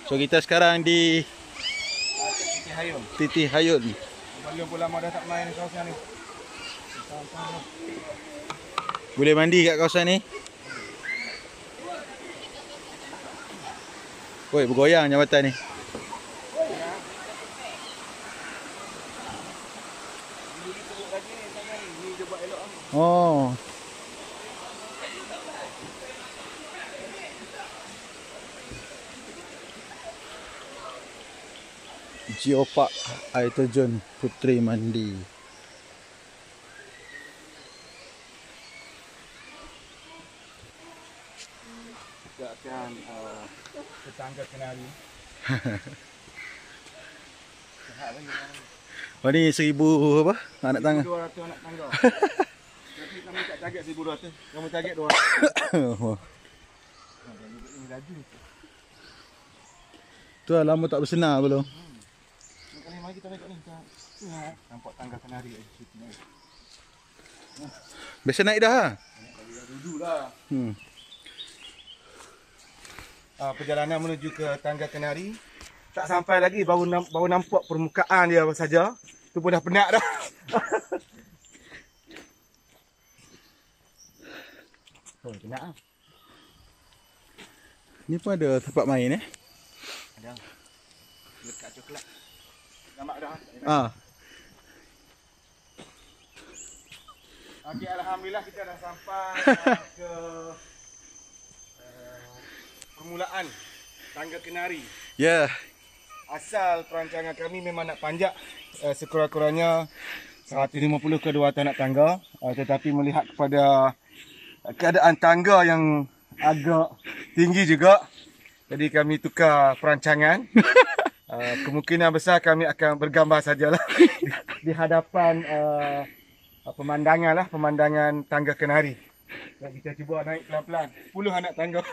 So kita sekarang di Titi Hayun. Titi Hayun. Belum pun lama dah tak main kawasan ni. Boleh mandi kat kawasan ni. Oi, bergoyang jambatan ni. Oh. Geopark air terjun Puteri Mandi. Kita akan ke Tangga Kenari. Oh ni 1000 apa? Anak tangga. 200 anak tangga. Nanti kami tak target 1200. Kamu target 200. Ini laju. Tu lah, lama tak bersenang belum. Kali mari kita tengok ni. Nampak Tangga Kenari kat situ. Biasa naik dah ha? Naik dululah. Perjalanan menuju ke Tangga Kenari. Tak sampai lagi baru nampak permukaan dia saja. Tu pun dah penat dah. Oh, penat ah. Ni pun ada tempat main Ada. Lekat coklat. Nampak dah. Ah. Okey, alhamdulillah kita dah sampai ke permulaan Tangga Kenari. Ya. Yeah. Asal perancangan kami memang nak panjat sekurang-kurangnya 150 ke 200 anak tangga, tetapi melihat kepada keadaan tangga yang agak tinggi juga, jadi kami tukar perancangan. Kemungkinan besar kami akan bergambar sajalah di hadapan pemandangan Tangga Kenari. Dan kita cuba naik pelan-pelan 10 anak tangga.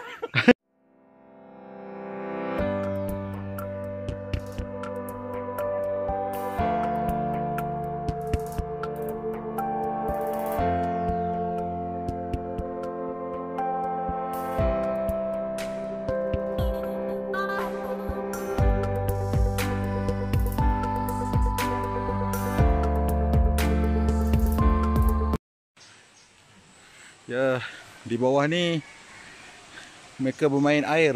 Ya, di bawah ni mereka bermain air.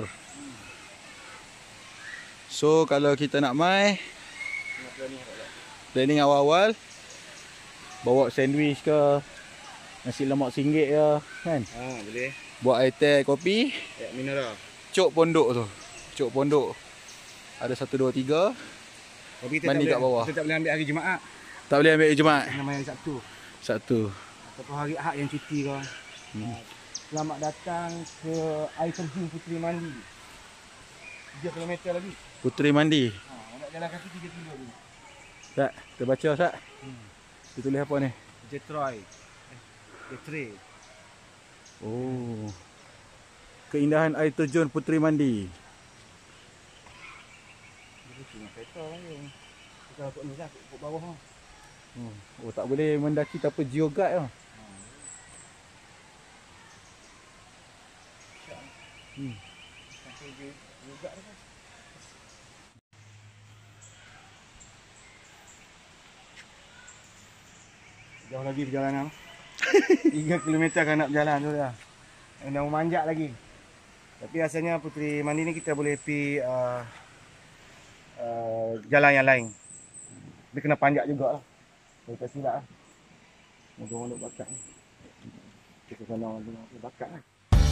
So kalau kita nak mai, planning awal-awal, bawa sandwich ke, nasi lemak RM1 ke, kan? Boleh. Buat air teh, kopi, Mineral. cok pondok tu. Cok pondok. Ada 1 2 3. Tapi kita mandi kat bawah. Kita tak boleh ambil hari Jumaat. Tak boleh ambil Jumaat. Kena main hari Sabtu. Sabtu. Ataupun hari Ahad yang cuti kau. Selamat datang ke air terjun Puteri Mandi. 3 km lagi. Puteri Mandi. Nak jalan kaki 3 km lagi. Tak, kita baca Ustaz. Dia tulis apa ni? Jetroy. Jetre. Oh. Keindahan air terjun Puteri Mandi. Dia cuma kereta lagi. Kita ikut ni lah, ikut bawah. Oh, tak boleh mendaki tanpa geoguide lah. Jauh lagi perjalanan. 3 km kan nak berjalan tu dah. Nak memanjat lagi. Tapi rasanya Puteri Mandi ni kita boleh pergi jalan yang lain. Dia kena panjat jugalah. Kita silap lah. Orang nak bakat ni. Kita kena bakat lah.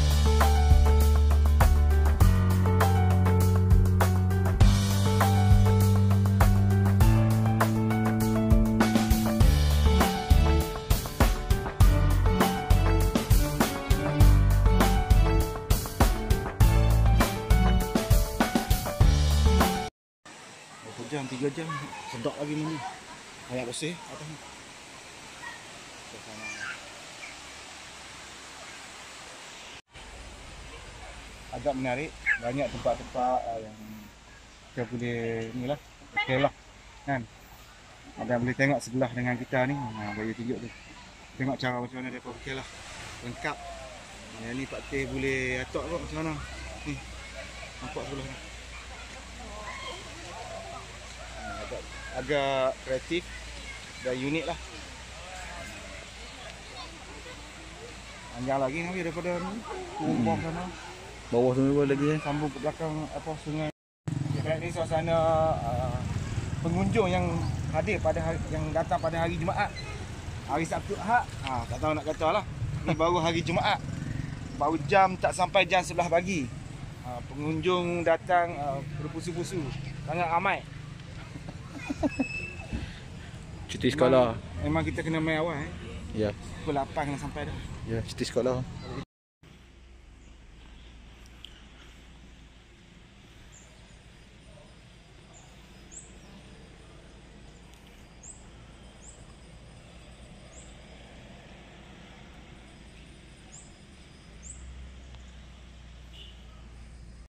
Jam 3 jam sedap lagi ni. Air bersih atas ni. Agak menarik, banyak tempat-tempat yang kita boleh inilah, okey lah kan. Ada boleh tengok sebelah dengan kita ni. Bagi tunjuk tu. Tengok cara macam mana depa okey lah. Lengkap. Yang ni Pak Teh boleh atok kot macam mana. Ni. Nampak sebelah ni. agak kreatif dan unik lah. Panjang lagi ni daripada ni. Bawah sana. Bawah tu lagi Sambung ke belakang sungai. Baik, ni suasana pengunjung yang hadir yang datang pada hari Jumaat. Hari Sabtu Ahad, tak tahu nak kata lah. Ni baru hari Jumaat. Baru jam tak sampai jam 11 pagi. Pengunjung datang berpusu-pusu. Sangat ramai. cuti sekolah. Memang kita kena main awal Ya. Pukul 8 kena sampai dah. Ya, cuti sekolah. Kalau